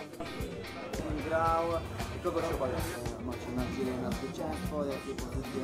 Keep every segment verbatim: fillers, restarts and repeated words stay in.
Grał. Kogo się obawiasz? Macie nadzieję na zwycięstwo? Jakie pozycje?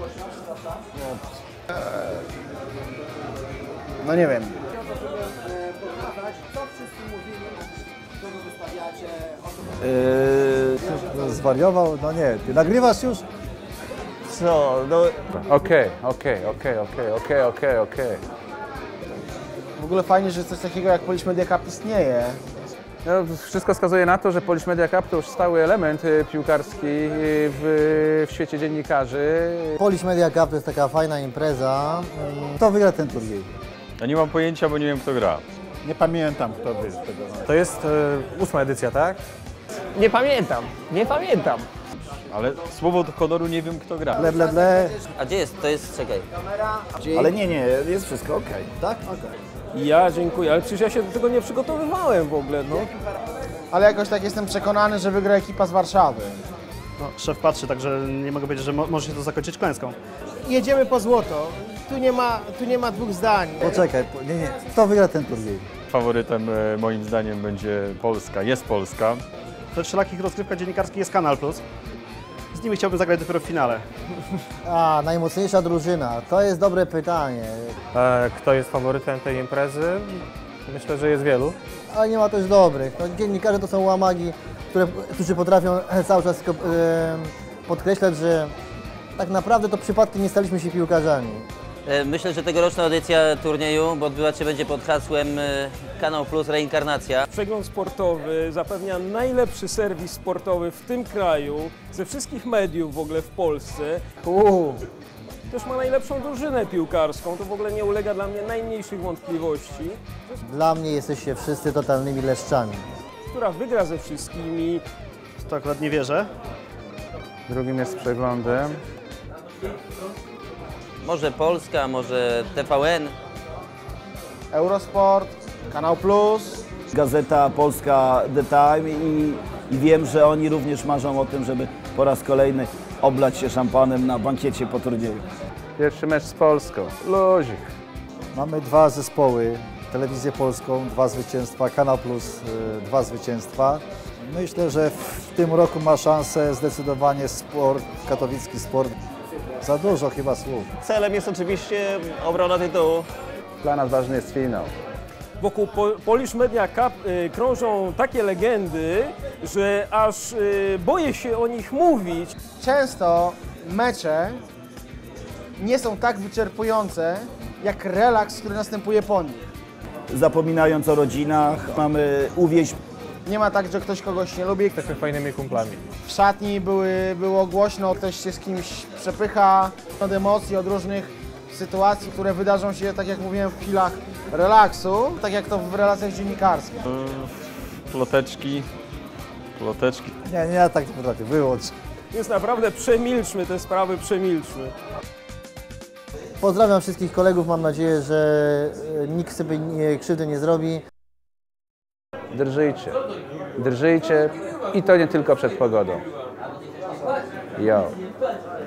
No nie wiem. Chciałbym pokazać, co wszyscy mówili, kogo wystawiacie, o co Yy, zwariował? No nie. Ty nagrywasz już? Co? No, Okej, okej, okej, okej, okej, okej, okej. W ogóle fajnie, że coś takiego jak Polish Media Cup istnieje. No, wszystko wskazuje na to, że Polish Media Cup to już stały element y, piłkarski y, w, w świecie dziennikarzy. Polish Media Cup to jest taka fajna impreza. Kto wygra ten turniej? ja nie mam pojęcia, bo nie wiem, kto gra. Nie pamiętam, kto by z tego. To jest e, ósma edycja, tak? Nie pamiętam, nie pamiętam. Ale słowo do honoru nie wiem, kto gra. Ble, ble, ble. A gdzie jest? To jest, czekaj. Ale nie, nie, jest wszystko okej. Tak? Okej. Ja dziękuję, ale przecież ja się do tego nie przygotowywałem w ogóle, no. Ale jakoś tak jestem przekonany, że wygra ekipa z Warszawy. No, szef patrzy, także nie mogę powiedzieć, że mo może się to zakończyć klęską. Jedziemy po złoto. Tu nie ma, tu nie ma dwóch zdań. Poczekaj, po- nie, nie. Kto wygra ten turniej? Faworytem e, moim zdaniem będzie Polska. Jest Polska. We wszelakich rozgrywkach dziennikarskich jest Kanal Plus. Z nimi chciałbym zagrać dopiero w finale. A, najmocniejsza drużyna. To jest dobre pytanie. E, kto jest faworytem tej imprezy? Myślę, że jest wielu. Ale nie ma też dobrych. No, dziennikarze to są łamagi, które, którzy potrafią cały czas tylko, e, podkreślać, że tak naprawdę to przypadkiem nie staliśmy się piłkarzami. E, Myślę, że tegoroczna edycja turnieju, bo odbywać się będzie pod hasłem e, Kanał Plus Reinkarnacja. Przegląd sportowy zapewnia najlepszy serwis sportowy w tym kraju, ze wszystkich mediów w ogóle w Polsce. Uuu. Też ma najlepszą drużynę piłkarską, to w ogóle nie ulega dla mnie najmniejszych wątpliwości, Dla mnie jesteście wszyscy totalnymi leszczami. która wygra ze wszystkimi. W to akurat nie wierzę. Drugim jest przeglądem. Może Polska, może T V N. Eurosport, Kanał Plus. Gazeta Polska The Time i, i wiem, że oni również marzą o tym, żeby po raz kolejny oblać się szampanem na bankiecie po turnieju. Pierwszy mecz z Polską. Luzik. Mamy dwa zespoły. Telewizję Polską, dwa zwycięstwa, Kanał Plus, y, dwa zwycięstwa. Myślę, że w tym roku ma szansę zdecydowanie sport, katowicki sport. Za dużo chyba słów. Celem jest oczywiście obrona tytułu. Dla nas ważny jest finał. Wokół Po- Polish Media Cup y, krążą takie legendy, że aż y, boję się o nich mówić. Często mecze nie są tak wyczerpujące, jak relaks, który następuje po nich. Zapominając o rodzinach, mamy uwieść. Nie ma tak, że ktoś kogoś nie lubi. Jesteśmy fajnymi kumplami. W szatni były, było głośno, ktoś się z kimś przepycha, od emocji, od różnych sytuacji, które wydarzą się, tak jak mówiłem, w chwilach relaksu, tak jak to w relacjach dziennikarskich. Ploteczki. Ploteczki. Nie, nie, ja tak nie potrafię, wyłącz. Więc naprawdę przemilczmy te sprawy, przemilczmy. Pozdrawiam wszystkich kolegów, mam nadzieję, że e, nikt sobie nie, krzywdy nie zrobi. Drżyjcie. Drżyjcie i to nie tylko przed pogodą. Yo.